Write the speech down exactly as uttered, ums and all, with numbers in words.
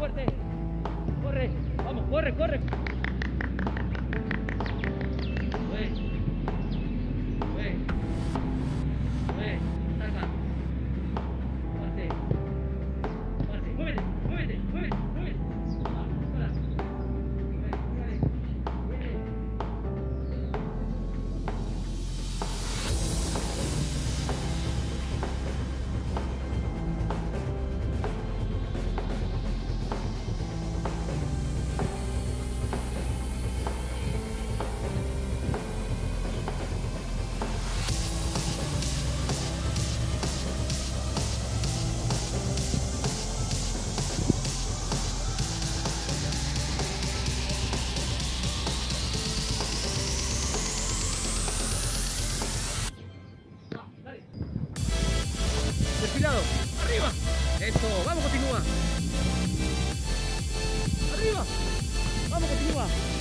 fuerte. Corre, vamos, corre, corre. Güey. Güey. Güey, salga. Fuerte. Fuerte, muévete, muévete, muévete, muévete. Ah, hola. Muévete, muévete, muévete. Desfilado, arriba, eso, vamos, continúa, arriba, vamos, continúa.